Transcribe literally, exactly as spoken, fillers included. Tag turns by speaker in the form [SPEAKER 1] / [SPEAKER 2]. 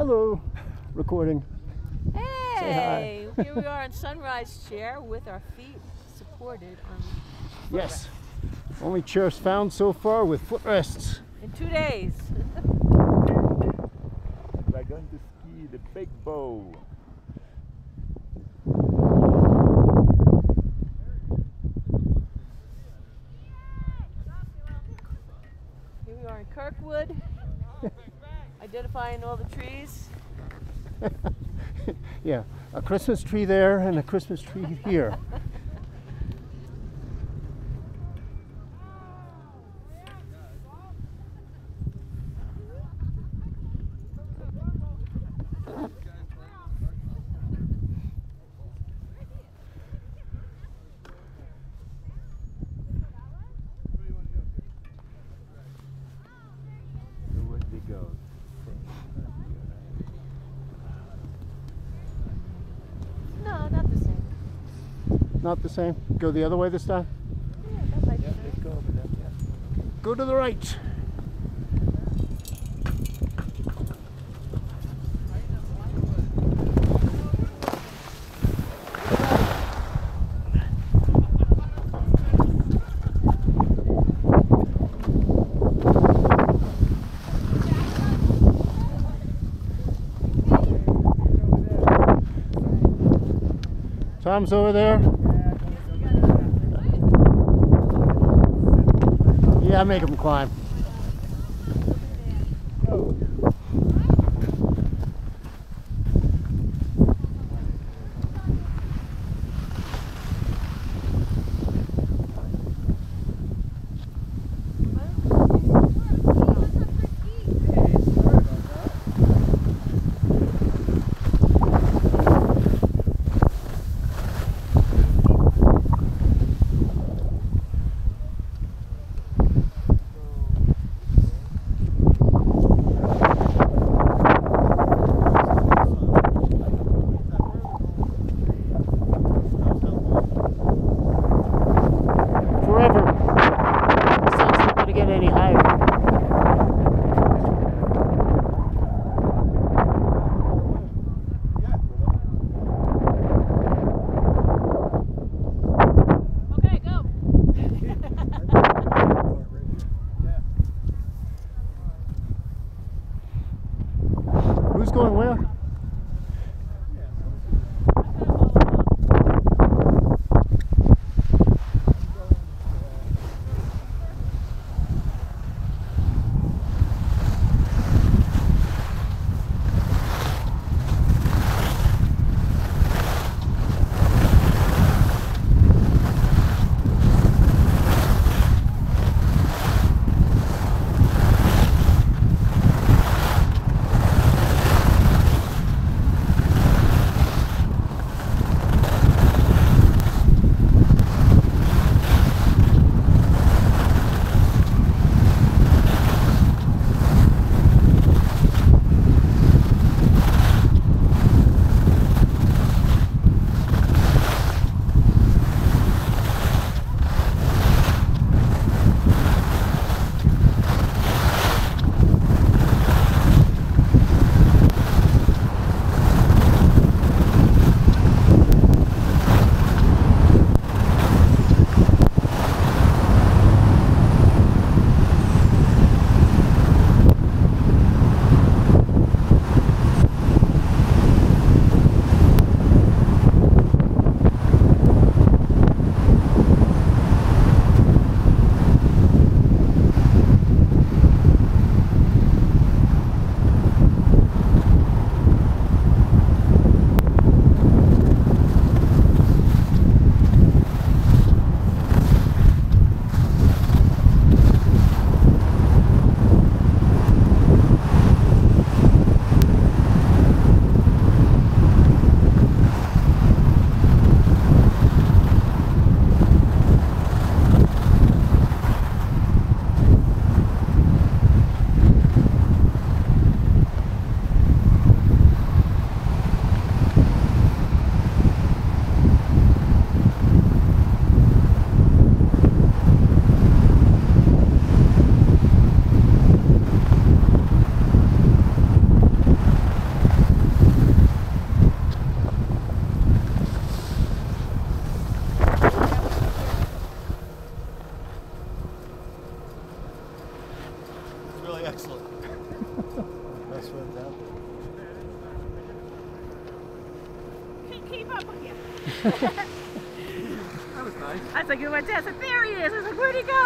[SPEAKER 1] Hello. Recording.
[SPEAKER 2] Hey, here we are in Sunrise Chair with our feet supported on
[SPEAKER 1] Yes. Only chairs found so far with footrests.
[SPEAKER 2] in two days.
[SPEAKER 3] We're going to ski the big bow.
[SPEAKER 2] Here we are in Kirkwood, identifying all the trees.
[SPEAKER 1] Yeah, a Christmas tree there and a Christmas tree here.
[SPEAKER 3] So where did it go?
[SPEAKER 2] No, not the same.
[SPEAKER 1] Not the same. Go the other way this time.
[SPEAKER 2] Yeah, that might be
[SPEAKER 3] Yeah,
[SPEAKER 2] nice.
[SPEAKER 3] let's go over there. Yeah.
[SPEAKER 1] Go to the right. Tom's over there. Yeah, make him climb.
[SPEAKER 4] Excellent.
[SPEAKER 1] Best one's out there.
[SPEAKER 2] Keep, keep up with you.
[SPEAKER 4] That was nice.
[SPEAKER 2] I was like, you went down. I said, there he is. I was like, where'd he go?